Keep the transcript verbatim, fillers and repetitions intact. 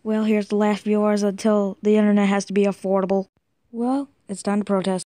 Well, here's the last viewers until the internet has to be affordable. Well, it's time to protest.